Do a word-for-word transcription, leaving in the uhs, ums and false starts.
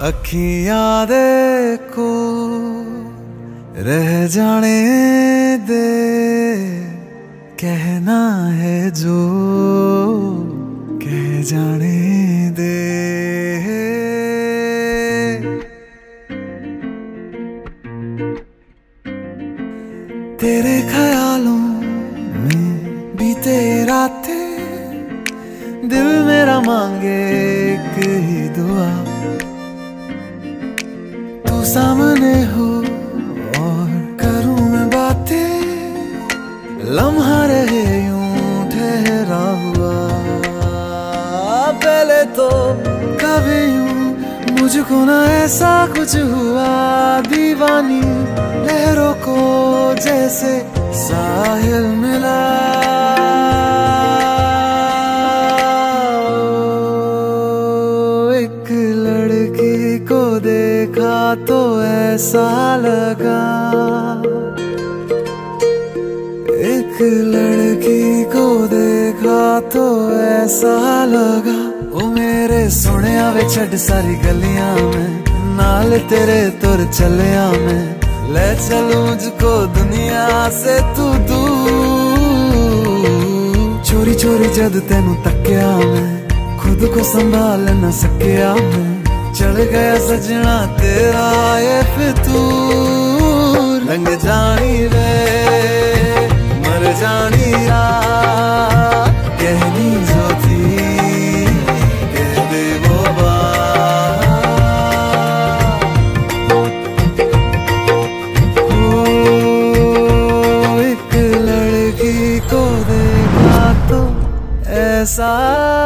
अखियां देखो रह जाने दे, कहना है जो कह जाने दे। तेरे ख्यालों में बीते रातें, दिल मेरा मांगे एक ही दुआ, तू सामने हो और करूं मैं बातें, लम्हा रहे यूं ठहरा हुआ। पहले तो कभी यूं मुझको ना ऐसा कुछ हुआ, दीवानी लहरों को जैसे साहिल मिला। एक लड़की को देखा तो ऐसा लगा, एक लड़की को देखा तो ऐसा लगा। ओ मेरे सोनिया वे छड़ सारी गलियां में, नाल तेरे तुर चलिया मैं, ले चलूं मुझको दुनिया से तू दूर। चोरी चोरी जद तेनू तक्या मैं, खुद को संभाल न सकिया मैं, चढ़ गया सजना तेरा ये फितूर। रंग जानी रे मर जानी रात, कहनी जो थी कह दे वो बात। ओ एक लड़की को देखा तो ऐसा